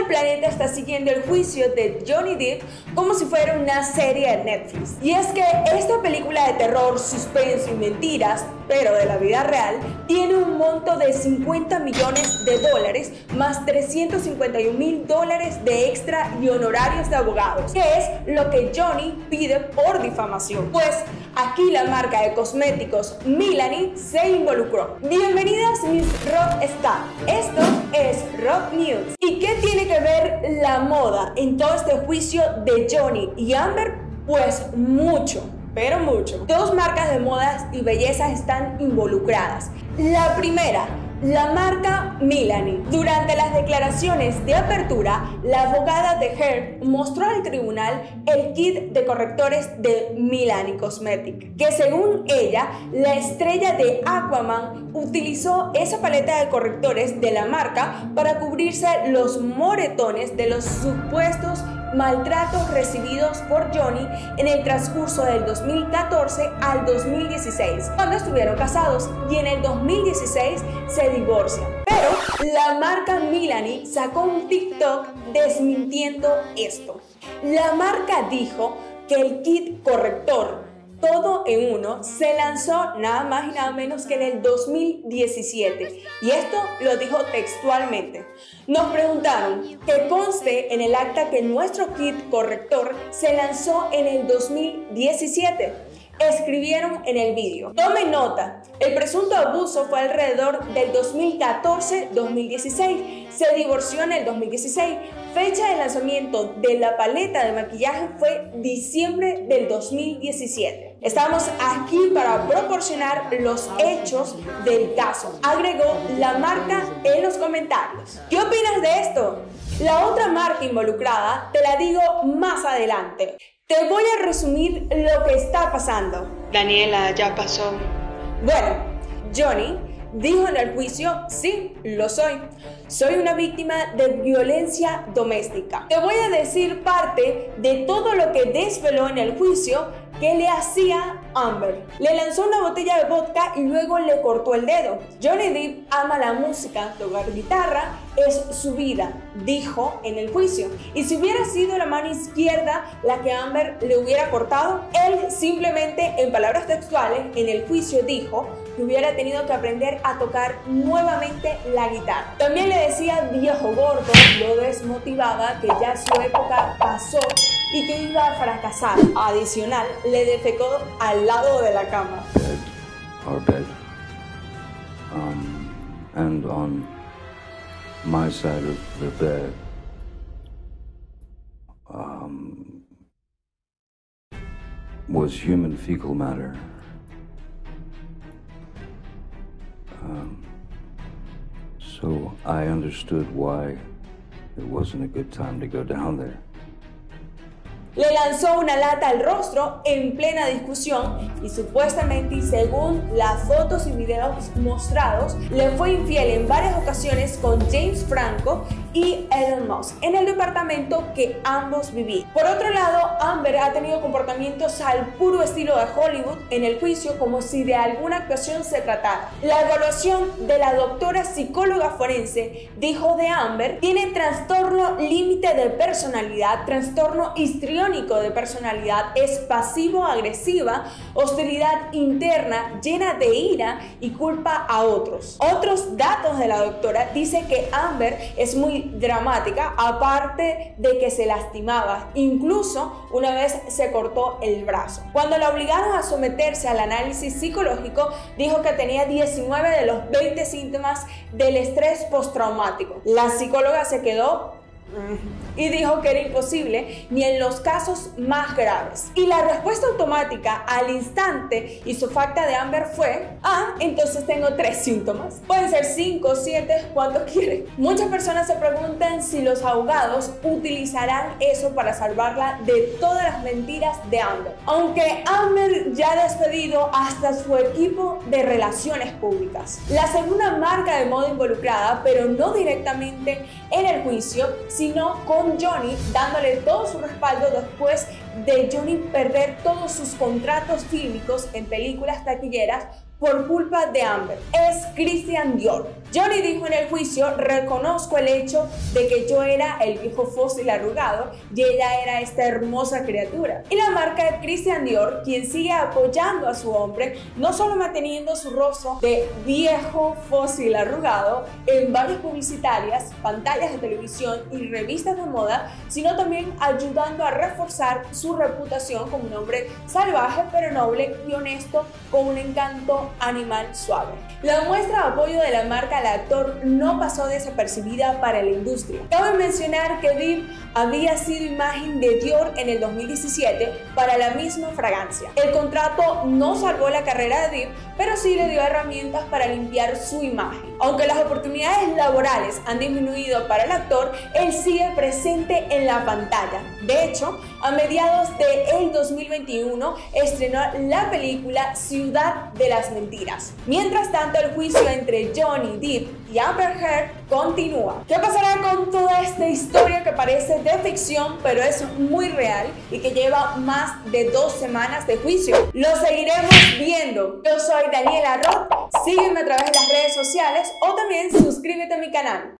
planeta está siguiendo el juicio de Johnny Depp como si fuera una serie de Netflix. Y es que esta película de terror, suspenso y mentiras, pero de la vida real, tiene un monto de $50 millones más $351.000 de extra y honorarios de abogados, que es lo que Johnny pide por difamación. Pues aquí la marca de cosméticos Milani se involucró. Bienvenidas mis Rockstar, esto es Rock News. ¿Y qué tiene que ver la moda en todo este juicio de Johnny y Amber? Pues mucho, pero mucho. Dos marcas de modas y belleza están involucradas. La primera, la marca Milani. Durante las declaraciones de apertura, la abogada de Heard mostró al tribunal el kit de correctores de Milani Cosmetics, que según ella, la estrella de Aquaman utilizó esa paleta de correctores de la marca para cubrirse los moretones de los supuestos maltratos recibidos por Johnny en el transcurso del 2014 al 2016, cuando estuvieron casados, y en el 2016 se divorcian. Pero la marca Milani sacó un TikTok desmintiendo esto. La marca dijo que el kit corrector todo en uno se lanzó nada más y nada menos que en el 2017, y esto lo dijo textualmente. Nos preguntaron que conste en el acta que nuestro kit corrector se lanzó en el 2017. Escribieron en el vídeo. Tomen nota, el presunto abuso fue alrededor del 2014-2016, se divorció en el 2016, fecha de lanzamiento de la paleta de maquillaje fue diciembre del 2017. Estamos aquí para proporcionar los hechos del caso, agregó la marca en los comentarios. ¿Qué opinas de esto? La otra marca involucrada te la digo más adelante. Te voy a resumir lo que está pasando. Daniela, ya pasó. Bueno, Johnny dijo en el juicio, sí, lo soy. Soy una víctima de violencia doméstica. Te voy a decir parte de todo lo que desveló en el juicio que le hacía Amber. Le lanzó una botella de vodka y luego le cortó el dedo. Johnny Depp ama la música, tocar guitarra es su vida, dijo en el juicio. Y si hubiera sido la mano izquierda la que Amber le hubiera cortado, él simplemente, en palabras textuales, en el juicio dijo que hubiera tenido que aprender a tocar nuevamente la guitarra. También le decía viejo gordo, lo desmotivaba, que ya su época pasó y que iba a fracasar. Adicional, le defecó al lado de la cama. Our bed. And on my side of the bed, was human fecal matter. So I understood why it wasn't a good time to go down there. Le lanzó una lata al rostro en plena discusión y supuestamente, y según las fotos y videos mostrados, le fue infiel en varias ocasiones con James Franco y Elon Musk en el departamento que ambos vivían. Por otro lado, Amber ha tenido comportamientos al puro estilo de Hollywood en el juicio, como si de alguna actuación se tratara. La evaluación de la doctora psicóloga forense dijo de Amber: tiene trastorno límite de personalidad, trastorno histriónico de personalidad, es pasivo-agresiva, hostilidad interna, llena de ira y culpa a otros. Otros datos de la doctora dice que Amber es muy dramática, aparte de que se lastimaba, incluso una vez se cortó el brazo. Cuando la obligaron a someterse al análisis psicológico, dijo que tenía 19 de los 20 síntomas del estrés postraumático. La psicóloga se quedó y dijo que era imposible ni en los casos más graves. Y la respuesta automática al instante y su facta de Amber fue: entonces tengo 3 síntomas. Pueden ser 5, 7, ¿cuántos quiere? Muchas personas se preguntan si los abogados utilizarán eso para salvarla de todas las mentiras de Amber. Aunque Amber ya ha despedido hasta su equipo de relaciones públicas. La segunda marca de moda involucrada, pero no directamente en el juicio, sino con Johnny, dándole todo su respaldo después de Johnny perder todos sus contratos fílmicos en películas taquilleras por culpa de Amber. Es Christian Dior. Johnny dijo en el juicio: reconozco el hecho de que yo era el viejo fósil arrugado y ella era esta hermosa criatura. Y la marca de Christian Dior, quien sigue apoyando a su hombre, no solo manteniendo su rostro de viejo fósil arrugado en varias publicitarias, pantallas de televisión y revistas de moda, sino también ayudando a reforzar su reputación como un hombre salvaje pero noble y honesto, con un encanto animal suave. La muestra de apoyo de la marca al actor no pasó desapercibida para la industria. Cabe mencionar que Div había sido imagen de Dior en el 2017 para la misma fragancia. El contrato no salvó la carrera de Div, pero sí le dio herramientas para limpiar su imagen. Aunque las oportunidades laborales han disminuido para el actor, él sigue presente en la pantalla. De hecho, a mediados del 2021 estrenó la película Ciudad de las Mentiras. Mientras tanto, el juicio entre Johnny Depp y Amber Heard continúa. ¿Qué pasará con toda esta historia que parece de ficción, pero es muy real y que lleva más de 2 semanas de juicio? Lo seguiremos viendo. Yo soy Daniela Roth. Sígueme a través de las redes sociales o también suscríbete a mi canal.